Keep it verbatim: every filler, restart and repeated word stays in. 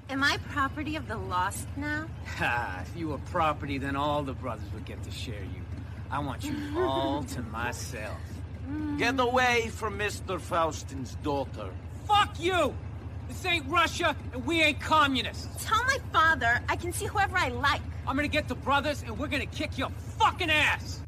Am I property of the lost now? Ha, if you were property, then all the brothers would get to share you. I want you all to myself. Get away from Mister Faustin's daughter. Fuck you! This ain't Russia, and we ain't communists. Tell my father I can see whoever I like. I'm gonna get the brothers, and we're gonna kick your fucking ass!